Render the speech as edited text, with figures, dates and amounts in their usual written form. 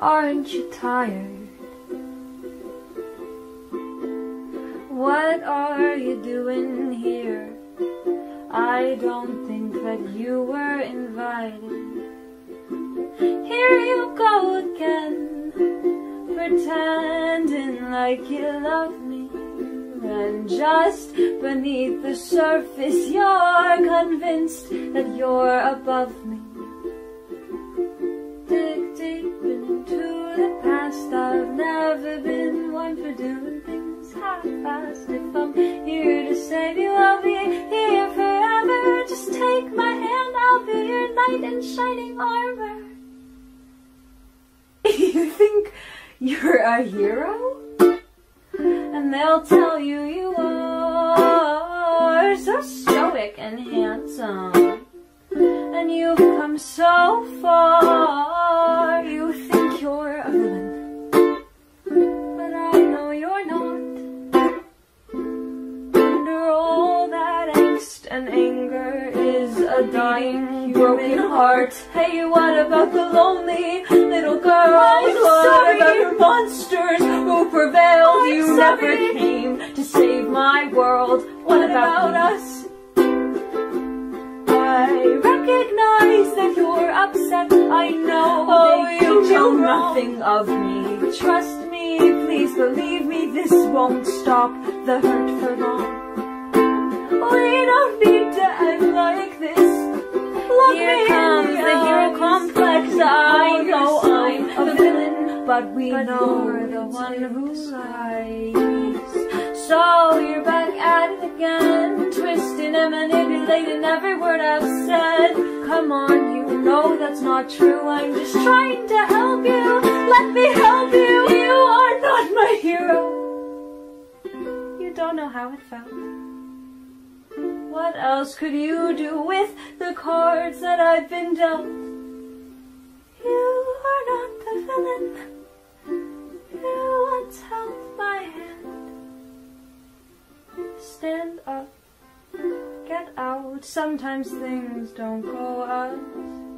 Aren't you tired? What are you doing here? I don't think that you were invited. Here you go again, pretending like you love me. And just beneath the surface, you're convinced that you're above me. Dig deep into the past. I've never been one for doing things half-assed. If I'm here to save you, I'll be here forever. Just take my hand, I'll be your knight in shining armor. You think you're a hero? And they'll tell you you are so stoic and handsome, and you've come so far. You think you're a villain, but I know you're not. Under all that angst and anger is a dying, broken heart. Hey, what about the lonely little girls? What about her monsters who prevailed? You never came to save my world. What about us? I recognize that you're upset. I know you know nothing of me. Trust me, please believe me, this won't stop the hurt for long. We don't need to act like this. Look, here comes the hero complex. I know I'm a villain, but we know you're the one who lies. So you're back at it again, twisting and manipulating every word I've said. Come on, you know that's not true. I'm just trying to help you. Let me help you. You are not my hero. You don't know how it felt. What else could you do with the cards that I've been dealt? You are not the villain. You once held my hand. Stand up, get out. Sometimes things don't go as